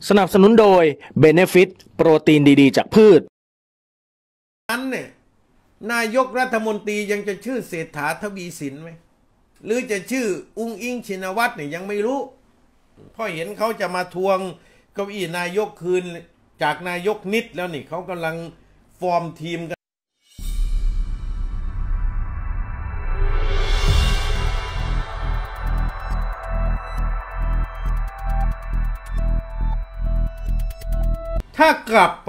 สนับสนุนโดย Benefit โปรตีนดีๆจากพืชนั้นเนี่ยนายกรัฐมนตรียังจะชื่อเศรษฐาทวีสินไหมหรือจะชื่ออุ้งอิงชินวัตรเนี่ยยังไม่รู้เพราะเห็นเขาจะมาทวงเก้าอี้นายกคืนจากนายกนิดแล้วนี่เขากำลังฟอร์มทีมกันถ้ากลับไป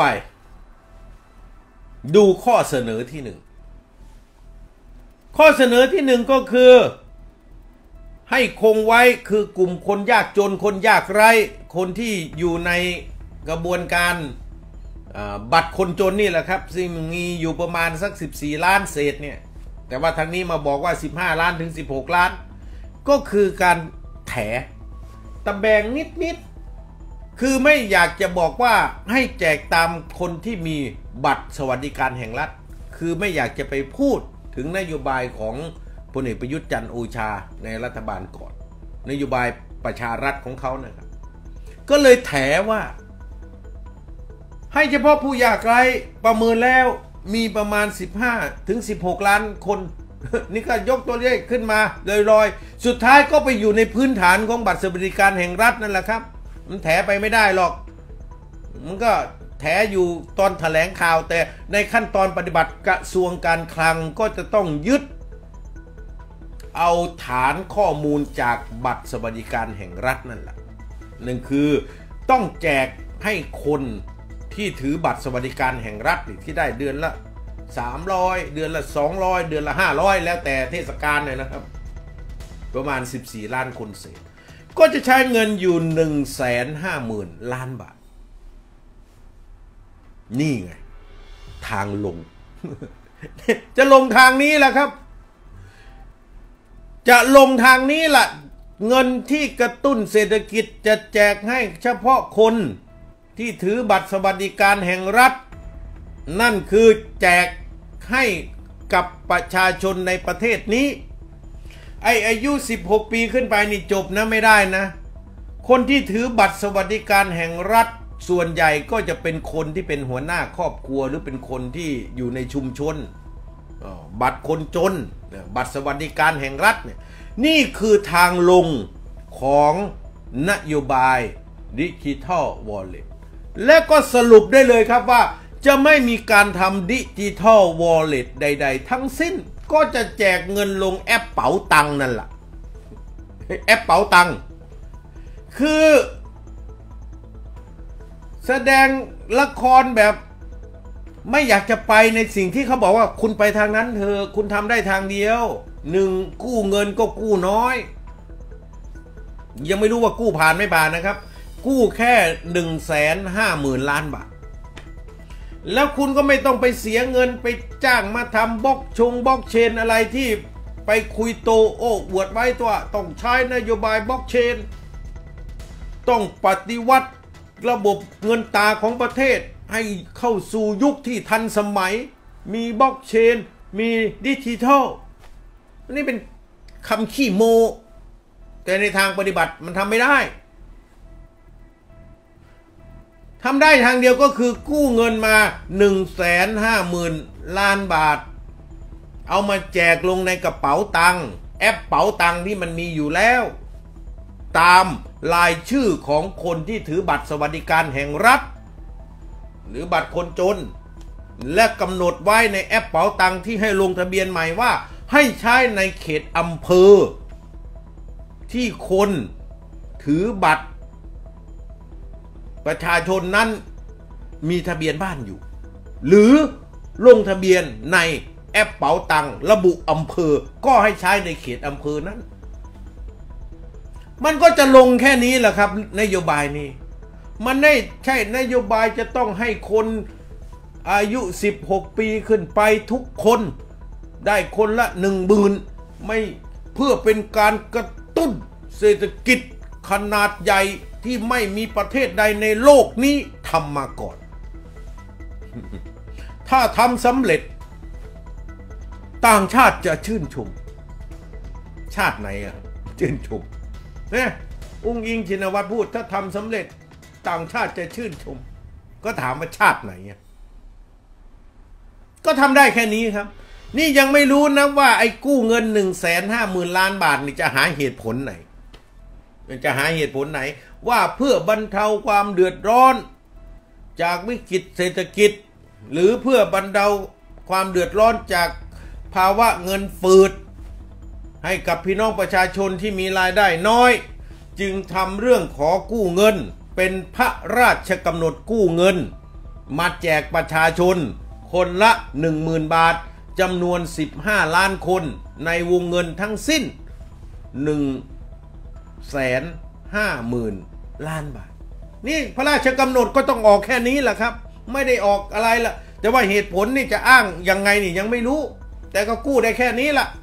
ดูข้อเสนอที่หนึ่งข้อเสนอที่หนึ่งก็คือให้คงไว้คือกลุ่มคนยากจนคนยากไร้คนที่อยู่ในกระบวนการบัตรคนจนนี่แหละครับซึ่งมีอยู่ประมาณสัก14 ล้านเศษเนี่ยแต่ว่าทางนี้มาบอกว่า15 ล้านถึง16 ล้านก็คือการแถตะแบงนิดคือไม่อยากจะบอกว่าให้แจกตามคนที่มีบัตรสวัสดิการแห่งรัฐคือไม่อยากจะไปพูดถึงนโยบายของพลเอกประยุทธ์จันทร์โอชาในรัฐบาลก่อนนโยบายประชารัฐของเขานะครับก็เลยแถว่าให้เฉพาะผู้ยากไร้ประเมินแล้วมีประมาณ15 ถึง 16 ล้านคนนี่ก็ยกตัวเลขขึ้นมาลอยๆสุดท้ายก็ไปอยู่ในพื้นฐานของบัตรสวัสดิการแห่งรัฐนั่นแหละครับมันแถไปไม่ได้หรอกมันก็แถอยู่ตอนแถลงข่าวแต่ในขั้นตอนปฏิบัติกระทรวงการคลังก็จะต้องยึดเอาฐานข้อมูลจากบัตรสวัสดิการแห่งรัฐนั่นแหละหนึ่งคือต้องแจกให้คนที่ถือบัตรสวัสดิการแห่งรัฐที่ได้เดือนละ300เดือนละ200เดือนละ500แล้วแต่เทศกาลเนี่ยนะครับประมาณ14 ล้านคนเศษก็จะใช้เงินอยู่150,000 ล้านบาทนี่ไงทางลง จะลงทางนี้แหละครับจะลงทางนี้แหละเงินที่กระตุ้นเศรษฐกิจจะแจกให้เฉพาะคนที่ถือบัตรสวัสดิการแห่งรัฐนั่นคือแจกให้กับประชาชนในประเทศนี้อายุ16 ปีขึ้นไปนี่จบนะไม่ได้นะคนที่ถือบัตรสวัสดิการแห่งรัฐส่วนใหญ่ก็จะเป็นคนที่เป็นหัวหน้าครอบครัวหรือเป็นคนที่อยู่ในชุมชนบัตรคนจนบัตรสวัสดิการแห่งรัฐเนี่ยนี่คือทางลงของนโยบายดิจิทัลวอลเล็ตและก็สรุปได้เลยครับว่าจะไม่มีการทำดิจิทัลวอลเล็ตใดๆทั้งสิ้นก็จะแจกเงินลงแอปเป๋าตังนั่นแหละแอปเป๋าตังคือแสดงละครแบบไม่อยากจะไปในสิ่งที่เขาบอกว่าคุณไปทางนั้นเถอะคุณทำได้ทางเดียวหนึ่งกู้เงินก็กู้น้อยยังไม่รู้ว่ากู้ผ่านไม่ผ่านนะครับกู้แค่150,000 ล้านบาทแล้วคุณก็ไม่ต้องไปเสียเงินไปจ้างมาทำบล็อกเชนอะไรที่ไปคุยโตโอ้อวดไว้ตัวต้องใช้นโยบายบล็อกเชนต้องปฏิวัติระบบเงินตราของประเทศให้เข้าสู่ยุคที่ทันสมัยมีบล็อกเชนมีดิจิทัลนี่เป็นคำขี้โมแต่ในทางปฏิบัติมันทำไม่ได้ทำได้ทางเดียวก็คือกู้เงินมา150,000 ล้านบาทเอามาแจกลงในกระเป๋าตังค์แอปเป๋าตังค์ที่มันมีอยู่แล้วตามรายชื่อของคนที่ถือบัตรสวัสดิการแห่งรัฐหรือบัตรคนจนและกำหนดไว้ในแอปเป๋าตังค์ที่ให้ลงทะเบียนใหม่ว่าให้ใช้ในเขตอำเภอที่คนถือบัตรประชาชนนั้นมีทะเบียนบ้านอยู่หรือลงทะเบียนในแอปเป๋าตังค์ระบุอำเภอก็ให้ใช้ในเขตอำเภอนั้นมันก็จะลงแค่นี้แหละครับนโยบายนี้มันไม่ใช่นโยบายจะต้องให้คนอายุ16 ปีขึ้นไปทุกคนได้คนละ10,000ไม่เพื่อเป็นการกระตุ้นเศรษฐกิจขนาดใหญ่ที่ไม่มีประเทศใดในโลกนี้ทำมาก่อน ถ้าทำสำเร็จต่างชาติจะชื่นชมชาติไหนชื่นชมเนี่ยอุ้งอิงชินวัตรพูดถ้าทำสำเร็จต่างชาติจะชื่นชมก็ถามว่าชาติไหนก็ทำได้แค่นี้ครับนี่ยังไม่รู้นะว่าไอ้กู้เงิน150,000 ล้านบาทนี่จะหาเหตุผลไหนจะหาเหตุผลไหนว่าเพื่อบรรเทาความเดือดร้อนจากวิกฤตเศรษฐกิจหรือเพื่อบรรเทาความเดือดร้อนจากภาวะเงินฝืดให้กับพี่น้องประชาชนที่มีรายได้น้อยจึงทำเรื่องขอกู้เงินเป็นพระราชกำหนดกู้เงินมาแจกประชาชนคนละ 10,000 บาทจำนวน15 ล้านคนในวงเงินทั้งสิ้น150,000 ล้านบาทนี่พระราชกำหนดก็ต้องออกแค่นี้แหละครับไม่ได้ออกอะไรละแต่ว่าเหตุผลนี่จะอ้างยังไงนี่ยังไม่รู้แต่ก็กู้ได้แค่นี้ละ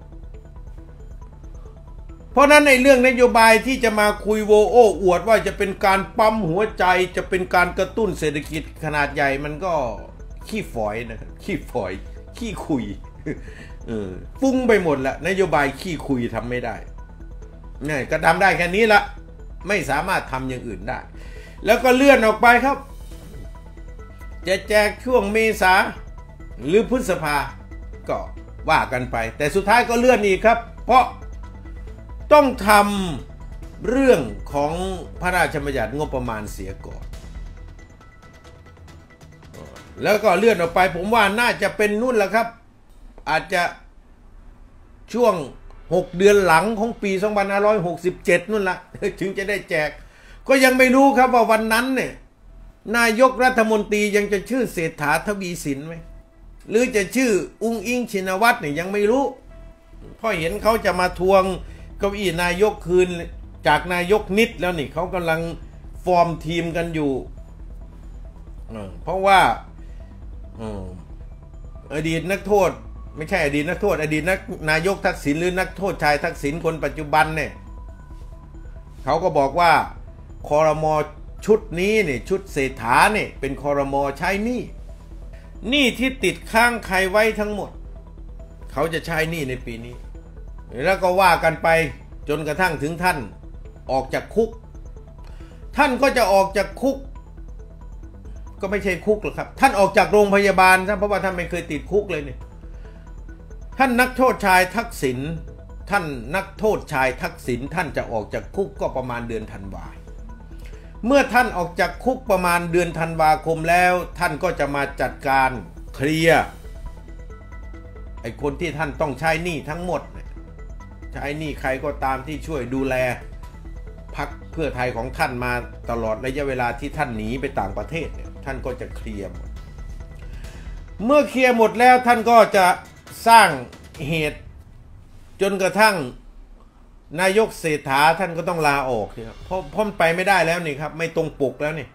เพราะนั้นในเรื่องนโยบายที่จะมาคุยโวโอ้อวดว่าจะเป็นการปั๊มหัวใจจะเป็นการกระตุ้นเศรษฐกิจขนาดใหญ่มันก็ขี้ฝอยนะครับขี้ฝอยขี้คุยฟุ้งไปหมดละนโยบายขี้คุยทำไม่ได้นี่ก็ทำได้แค่นี้ละไม่สามารถทำอย่างอื่นได้แล้วก็เลื่อนออกไปครับจะแจกช่วงเมษาหรือพฤษภาก็ว่ากันไปแต่สุดท้ายก็เลื่อนอีกครับเพราะต้องทำเรื่องของพระราชบัญญัติงบประมาณเสียก่อนแล้วก็เลื่อนออกไปผมว่าน่าจะเป็นนู่นแหละครับอาจจะช่วง6 เดือนหลังของปี2567นู่นละถึงจะได้แจกก็ยังไม่รู้ครับว่าวันนั้นเนี่ยนายกรัฐมนตรียังจะชื่อเศรษฐาทวีสินไหมหรือจะชื่ออุ้งอิงชินวัตรเนี่ยยังไม่รู้เพราะเห็นเขาจะมาทวงเก้าอี้นายกคืนจากนายกนิดแล้วนี่เขากำลังฟอร์มทีมกันอยู่เพราะว่าอดีตนักโทษไม่ใช่อดีตนักโทษอดีตนายกทักษิณหรือนักโทษชายทักษิณคนปัจจุบันเนี่ยเขาก็บอกว่าครม.ชุดนี้เนี่ยชุดเศรษฐาเนี่ยเป็นครม.ใช้หนี้ที่ติดค้างใครไว้ทั้งหมดเขาจะใช้หนี้ในปีนี้แล้วก็ว่ากันไปจนกระทั่งถึงท่านออกจากคุกท่านก็จะออกจากคุกก็ไม่ใช่คุกหรอกครับท่านออกจากโรงพยาบาลเพราะว่าท่านไม่เคยติดคุกเลยเนี่ยท่านนักโทษชายทักษิณท่านนักโทษชายทักษิณท่านจะออกจากคุกก็ประมาณเดือนธันวาเมื่อท่านออกจากคุกประมาณเดือนธันวาคมแล้วท่านก็จะมาจัดการเคลียร์ไอ้คนที่ท่านต้องใช้หนี้ทั้งหมดใช้หนี้ใครก็ตามที่ช่วยดูแลพรรคเพื่อไทยของท่านมาตลอดระยะเวลาที่ท่านหนีไปต่างประเทศเนี่ยท่านก็จะเคลียร์เมื่อเคลียร์หมดแล้วท่านก็จะสร้างเหตุจนกระทั่งนายกเศรษฐาท่านก็ต้องลาออกครับเพราะมันไปไม่ได้แล้วนี่ครับไม่ตรงปกแล้วนี่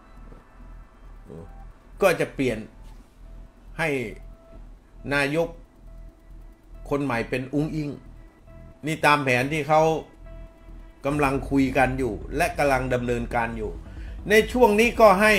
ก็จะเปลี่ยนให้นายกคนใหม่เป็นอุ้งอิงนี่ตามแผนที่เขากำลังคุยกันอยู่และกำลังดำเนินการอยู่ในช่วงนี้ก็ให้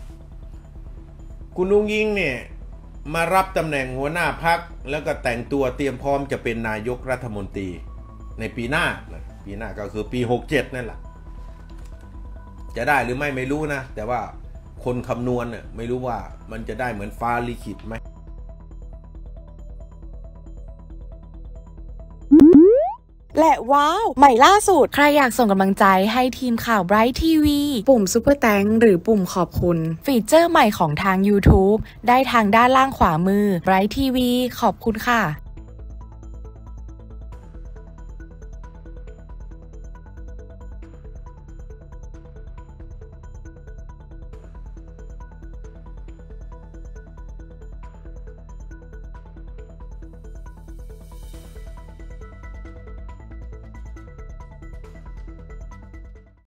คุณอุ้งอิงเนี่ยมารับตำแหน่งหัวหน้าพรรคแล้วก็แต่งตัวเตรียมพร้อมจะเป็นนายกรัฐมนตรีในปีหน้าก็คือปี67นั่นแหละจะได้หรือไม่รู้นะแต่ว่าคนคำนวณเนี่ยไม่รู้ว่ามันจะได้เหมือนฟ้าลิขิตไหมและว้าวใหม่ล่าสุดใครอยากส่งกำลังใจให้ทีมข่าว Bright TV ปุ่ม Super Thanks หรือปุ่มขอบคุณฟีเจอร์ใหม่ของทาง YouTube ได้ทางด้านล่างขวามือ Bright TV ขอบคุณค่ะ